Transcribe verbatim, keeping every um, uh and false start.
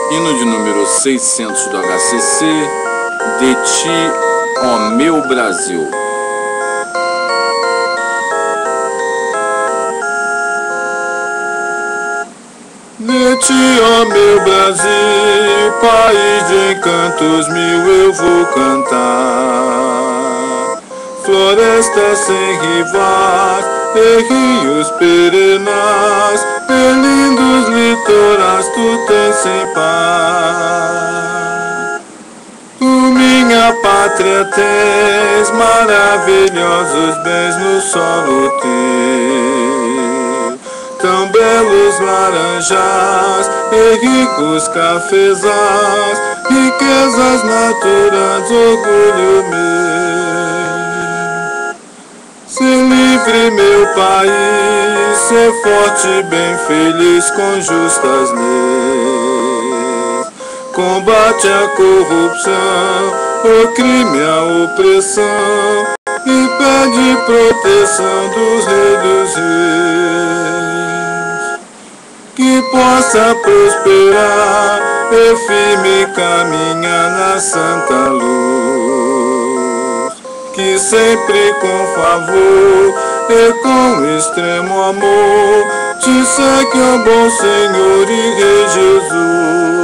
Hino de número seiscentos do H C C, De Ti, ó meu Brasil. De ti, ó meu Brasil, país de encantos mil, eu vou cantar. Florestas sem rivais e rios perenais, e lindos litorais tu tens sem par. Tu, minha pátria, tens maravilhosos bens no solo teu, tão belos laranjais e ricos cafezais, riquezas naturais, orgulho meu. Ser livre, meu país, ser forte, bem feliz, com justas leis. Combate a corrupção, o crime, a opressão, e pede proteção dos reis dos reis. Que possa prosperar e firme caminhar na santa luz, que sempre com favor e com extremo amor te segue, ó bom Senhor e Rei Jesus.